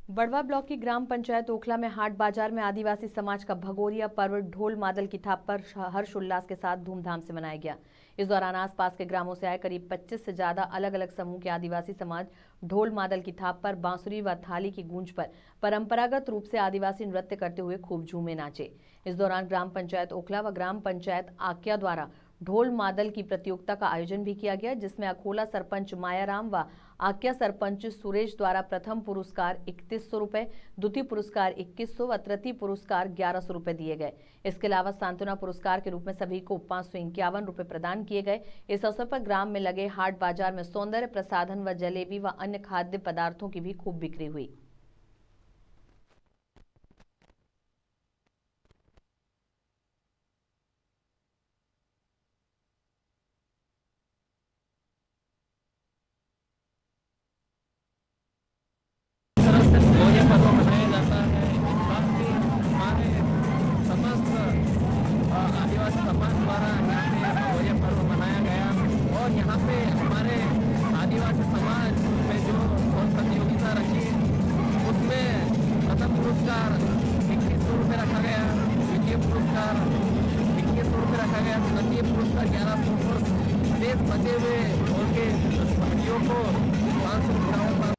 बड़वा block की ग्राम पंचायत ओखला में हाट बाजार में आदिवासी समाज का भगोरिया पर्व ढोल मादल की थाप पर हर्षोल्लास के साथ धूमधाम से मनाया गया। इस दौरान आसपास के ग्रामों से आए करीब 25 से ज्यादा अलग अलग समूह के आदिवासी समाज ढोल मादल की थाप पर बांसुरी व थाली की गूंज पर परंपरागत रूप से आदिवासी नृत्य करते हुए खूब झूमे नाचे। इस दौरान ग्राम पंचायत ओखला व ग्राम पंचायत आक्या द्वारा ढोल मादल की प्रतियोगिता का आयोजन भी किया गया, जिसमें अखोला सरपंच मायाराम व आक्या सरपंच सुरेश द्वारा प्रथम पुरस्कार 3100 रुपए, द्वितीय पुरस्कार 2100 व तृतीय पुरस्कार 1100 रुपए दिए गए। इसके अलावा सांत्वना पुरस्कार के रूप में सभी को 551 रुपए प्रदान किए गए। इस अवसर पर ग्राम में लगे हाट बाजार में सौंदर्य प्रसाधन व जलेबी व अन्य खाद्य पदार्थों की भी खूब बिक्री हुई। आदिवासी समाज द्वारा यहाँ पे भोजन पर्व मनाया गया और यहाँ पे हमारे आदिवासी समाज में जो प्रतियोगिता रखी उसमें प्रथम पुरस्कार 2100 रुपये रखा गया, द्वितीय पुरस्कार 2100 रुपये रखा गया, तृतीय पुरस्कार 1100 शेष बचे हुए उनके प्रतियोगियों को 500